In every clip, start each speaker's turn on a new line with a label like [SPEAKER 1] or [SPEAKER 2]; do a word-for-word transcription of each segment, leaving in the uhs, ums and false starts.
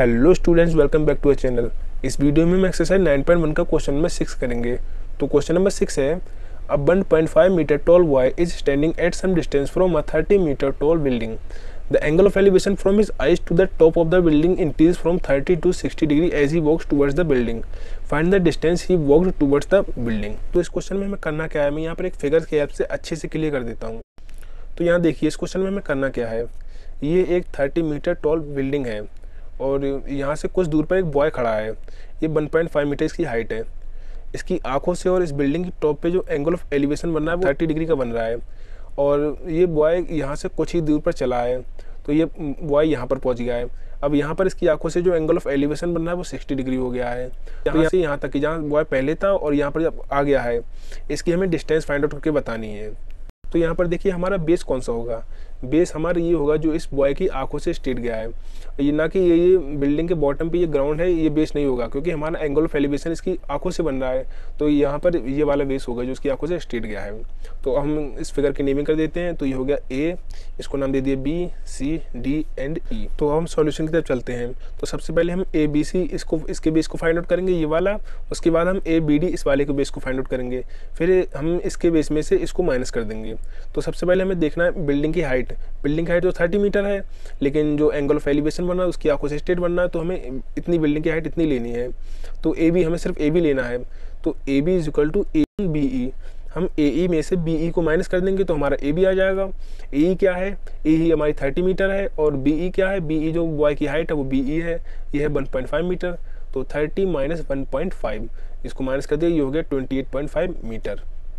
[SPEAKER 1] Hello students, welcome back to a channel. इस video में हम एक्सरसाइज नाइन पॉइंट वन का क्वेश्चन नंबर सिक्स करेंगे। तो क्वेश्चन नंबर सिक्स है, a one point five metre tall boy is standing at some distance from a thirty metre tall building. The angle of elevation from his eyes to the top of the building increase from thirty to sixty degree as he walks towards the building. Find the distance he walked towards the building. तो इस question में हमें करना क्या है, मैं यहाँ पर एक फिगर की हेल्प से अच्छे से क्लियर कर देता हूँ। तो यहाँ देखिए, इस क्वेश्चन में हमें करना क्या है, ये एक थर्टी मीटर टॉल बिल्डिंग है और यहाँ से कुछ दूर पर एक बॉय खड़ा है। ये वन पॉइंट फाइव मीटर इसकी हाइट है। इसकी आंखों से और इस बिल्डिंग की टॉप पे जो एंगल ऑफ एलिवेशन बन रहा है वो थर्टी डिग्री का बन रहा है और ये बॉय यहाँ से कुछ ही दूर पर चला है। तो ये बॉय यहाँ पर पहुँच गया है। अब यहाँ पर इसकी आंखों से जो एंगल ऑफ एलिवेशन बन रहा है वो सिक्सटी डिग्री हो गया है। यहाँ से यहाँ तक कि जहाँ बॉय पहले था और यहाँ पर जब आ गया है, इसकी हमें डिस्टेंस फाइंड आउट करके बतानी है। तो यहाँ पर देखिए, हमारा बेस कौन सा होगा, बेस हमारा ये होगा जो इस बॉय की आंखों से स्ट्रेट गया है। ये ना कि ये ये बिल्डिंग के बॉटम पे ये ग्राउंड है, ये बेस नहीं होगा क्योंकि हमारा एंगल ऑफ एलिवेशन इसकी आंखों से बन रहा है। तो यहाँ पर ये वाला बेस होगा जो इसकी आंखों से स्ट्रेट गया है। तो हम इस फिगर की नेमिंग कर देते हैं। तो ये हो गया ए, इसको नाम दे दिए B, C, D and E. तो हम सॉल्यूशन की तरफ चलते हैं। तो सबसे पहले हम ए बी सी इसको इसके बेस को फाइंड आउट करेंगे, ये वाला। उसके बाद हम ए बी डी इस वाले के बेस को फाइंड आउट करेंगे। फिर हम इसके बेस में से इसको माइनस कर देंगे। तो सबसे पहले हमें देखना है बिल्डिंग की हाइट। बिल्डिंग की हाइट तो थर्टी मीटर है, लेकिन जो एंगल ऑफ एलिवेशन बनना है उसकी आंखों से स्ट्रेट बनना है। तो हमें इतनी बिल्डिंग की हाइट इतनी लेनी है। तो ए बी, हमें सिर्फ ए बी लेना है। तो A B is equal to A B E. हम ए ई में से बी ई को माइनस कर देंगे तो हमारा ए बी आ जाएगा। ए ई क्या है, ए ई हमारी थर्टी मीटर है और बी ई क्या है, बी ई जो बॉय की हाइट है वो बी ई है, ये है वन पॉइंट फाइव मीटर। तो thirty minus one point five, इसको माइनस कर दिया, ये हो गया twenty eight point five metre.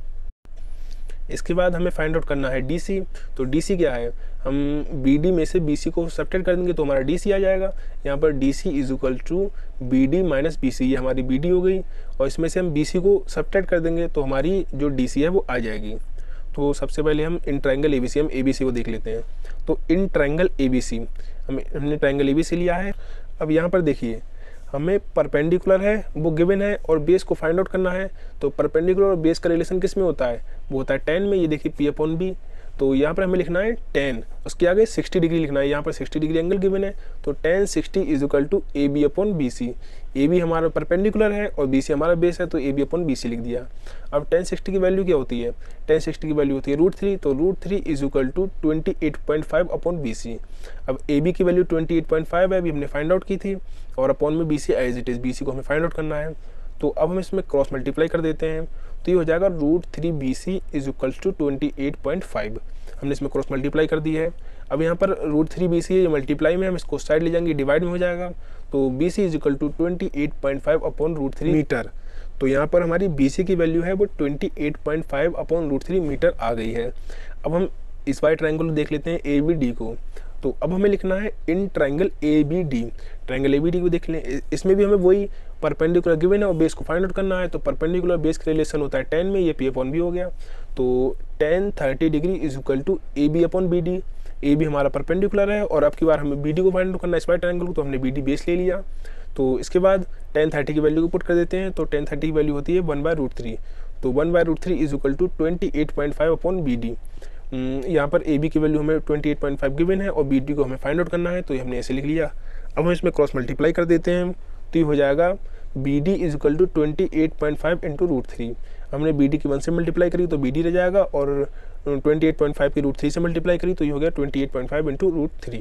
[SPEAKER 1] इसके बाद हमें फाइंड आउट करना है डी सी। तो डी सी क्या है, हम बी डी में से बी सी को सब्ट्रैक्ट कर देंगे तो हमारा डी सी आ जाएगा। यहाँ पर D C is equal to B D minus B C, ये हमारी बी डी हो गई और इसमें से हम बी सी को सब्ट्रैक्ट कर देंगे तो हमारी जो डी सी है वो आ जाएगी। तो सबसे पहले हम इन ट्रायंगल ए बी सी, हम ए बी सी को देख लेते हैं। तो इन ट्रायंगल ए बी सी, हम हमने ट्रायंगल ए बी सी लिया है। अब यहाँ पर देखिए, हमें परपेंडिकुलर है वो गिवन है और बेस को फाइंड आउट करना है। तो परपेंडिकुलर और बेस का रिलेशन किस में होता है, वो होता है टेन में। ये देखिए पी अपॉन बी। तो यहाँ पर हमें लिखना है टेन, उसके आगे सिक्सटी डिग्री लिखना है। यहाँ पर सिक्सटी डिग्री एंगल गिवन है। तो tan sixty is equal to A B upon B C. A B हमारा परपेंडिकुलर है और बी सी हमारा बेस है, तो A B upon B C लिख दिया। अब टेन सिक्सटी की वैल्यू क्या होती है, टेन सिक्सटी की वैल्यू होती है रूट थ्री। तो root three is equal to twenty eight point five upon B C. अब ए बी की value twenty eight point five है, अभी हमने फाइंड आउट की थी, और अपॉन में B C as it is, B C को हमें फाइंड आउट करना है। तो अब हम इसमें क्रॉस मल्टीप्लाई कर देते हैं। तो ये हो जाएगा root three B C is equal to twenty eight point five. हमने इसमें क्रॉस मल्टीप्लाई कर दी है। अब यहाँ पर रूट थ्री बी सी है, ये मल्टीप्लाई में, हम इसको साइड ले जाएंगे, डिवाइड में हो जाएगा। तो B C is equal to twenty eight point five upon root three metre. तो यहाँ पर हमारी बी सी की वैल्यू है वो twenty eight point five upon root three metre आ गई है। अब हम इस वाले ट्रायंगल देख लेते हैं ए बी डी को। तो अब हमें लिखना है in triangle A B D. Triangle A B D को देख लें, इसमें भी हमें वही परपेंडिकुलर गिवन है और बेस को फाइंड आउट करना है। तो परपेंडिकुलर बेस का रिलेशन होता है टेन में, ये पी अपॉन बी हो गया। तो tan thirty degree is equal to A B upon B D. A B हमारा परपेंडिकुलर है और अब की बार हमें बी डी को फाइंड आउट करना है, इस वाले ट्रायंगल को। तो हमने बी डी बेस ले लिया। तो इसके बाद टेन थर्टी की वैल्यू को पुट कर देते हैं। तो टेन थर्टी की वैल्यू होती है वन बाय रूट थ्री। तो one by root three is equal to twenty eight point five upon B D. यहाँ पर ए बी की वैल्यू हमें twenty eight point five given है और बी डी को हमें फाइंड आउट करना है, तो ये हमने ऐसे लिख लिया। अब हम इसमें क्रॉस मल्टीप्लाई कर देते हैं। तो ये हो जाएगा B D is equal to twenty eight point five into root three. हमने बी डी की वन से मल्टीप्लाई करी तो बी डी रह जाएगा, और ट्वेंटी एट पॉइंट फाइव की रूट थ्री से मल्टीप्लाई करी तो ये हो गया twenty eight point five into root three.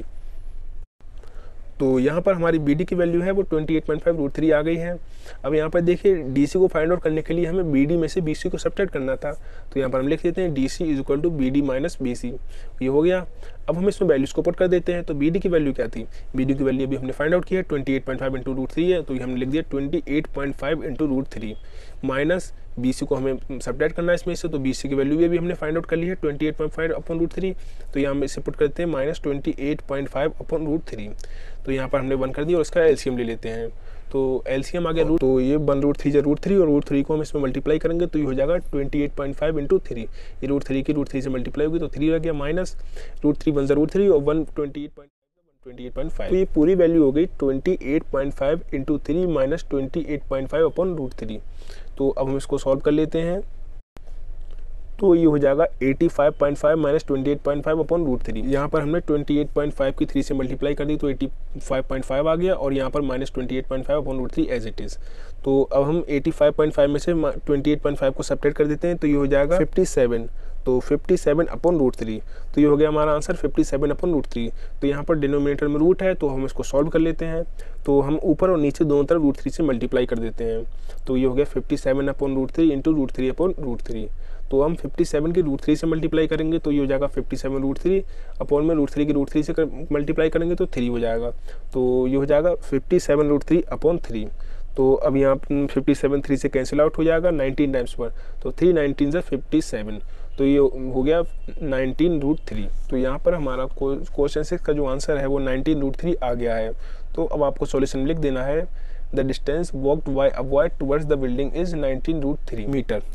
[SPEAKER 1] तो यहाँ पर हमारी बी डी की वैल्यू है वो twenty eight point five root three आ गई है। अब यहाँ पर देखिए, डी सी को फाइंड आउट करने के लिए हमें बी डी में से बी सी को सब्ट्रैक्ट करना था। तो यहाँ पर हम लिख देते हैं D C is equal to B D minus B C, ये हो गया। अब हम इसमें वैल्यूज को पुट कर देते हैं। तो बी डी की वैल्यू क्या थी, बी डी की वैल्यू अभी हमने फाइंड आउट की है, twenty eight point five into root three है। तो ये हमने लिख दिया twenty eight point five into root three minus B C को हमें सब्ट्रैक्ट करना है इसमें से। तो बी सी की वैल्यू भी अभी हमने फाइंड आउट कर ली है, twenty eight point five upon root three. तो यहाँ हम इसे पुट करते हैं minus twenty eight point five upon root three. तो यहाँ पर हमने वन कर दिया और इसका एलसीएम ले लेते हैं। तो एलसीएम आ गया रूट, तो ये वन रूट थ्री जो रूट थ्री और रूट थ्री को हम इसमें मल्टीप्लाई करेंगे तो ये हो जाएगा twenty eight point five into three. ये रूट थ्री की रूट थ्री से मल्टीप्लाई होगी तो थ्री रह गया, minus root three one root three और one twenty eight point twenty eight point five. तो ये पूरी वैल्यू हो गई twenty eight point five into three minus twenty eight point five upon root three. तो अब हम इसको सॉल्व कर लेते हैं। तो ये हो जाएगा eighty five point five minus twenty eight point five upon root three. यहाँ पर हमने ट्वेंटी एट पॉइंट फाइव की थ्री से मल्टीप्लाई कर दी तो एटी फाइव पॉइंट फाइव आ गया, और यहाँ पर minus twenty eight point five upon root three as it is. तो अब हम एटी फाइव पॉइंट फाइव में से ट्वेंटी एट पॉइंट फाइव को सब्ट्रैक्ट कर देते हैं, तो ये हो जाएगा फिफ्टी सेवन। तो fifty seven upon root three, तो ये हो गया हमारा answer fifty seven upon root three. तो यहाँ पर डिनोमिनेटर में रूट है तो हम इसको सॉल्व कर लेते हैं। तो हम ऊपर और नीचे दोनों तरफ रूट थ्री से मल्टीप्लाई कर देते हैं। तो ये हो गया fifty seven upon root three into root three upon root three. तो हम फिफ्टी सेवन की रूट थ्री से मल्टीप्लाई करेंगे तो ये हो जाएगा fifty seven root three upon में रूट थ्री की रूट थ्री से मल्टीप्लाई करेंगे तो थ्री हो जाएगा। तो ये हो जाएगा fifty seven root three upon three. तो अब यहाँ फिफ्टी सेवन थ्री से कैंसिल आउट हो जाएगा नाइनटीन टाइम्स पर, तो थ्री नाइनटीन से फिफ्टी सेवन, तो ये हो गया नाइनटीन रूट थ्री। तो यहाँ पर हमारा क्वेश्चन सिक्स का जो आंसर है वो नाइनटीन रूट थ्री आ गया है। तो अब आपको सॉल्यूशन लिख देना है, the distance walked by a boy towards the building is nineteen root three metre.